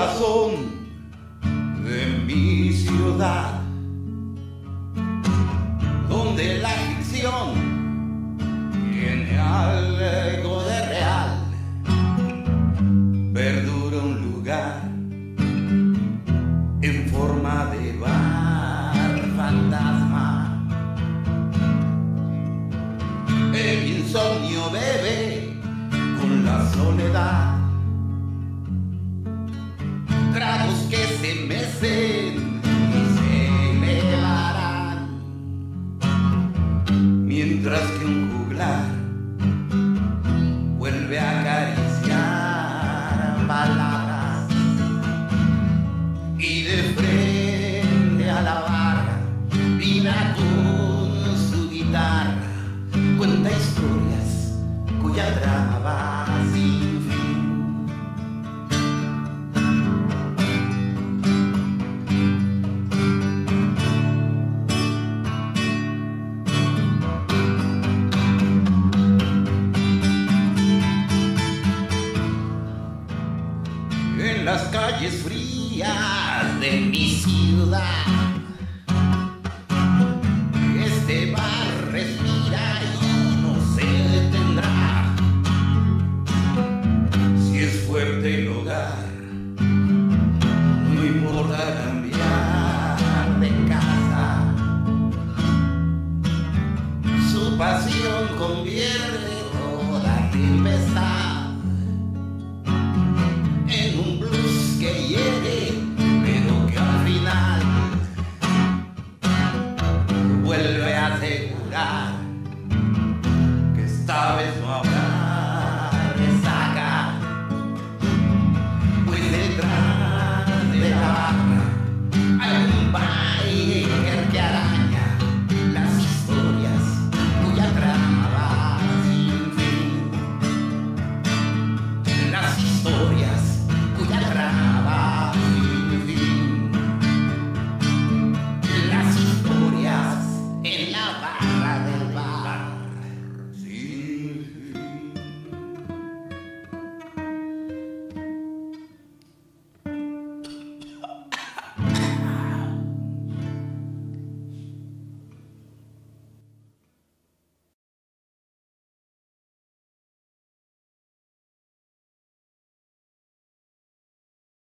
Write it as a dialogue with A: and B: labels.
A: corazón de mi ciudad, donde la ficción tiene algo de real, perdura un lugar en forma de bar fantasma. El insomnio bebe con la soledad, tragos que se mecen y se elevarán, mientras que un juglar vuelve a acariciar palabras y de frente a la barra vibra con su guitarra, cuenta historias cuya trama va sin fin. En las calles frías de mi ciudad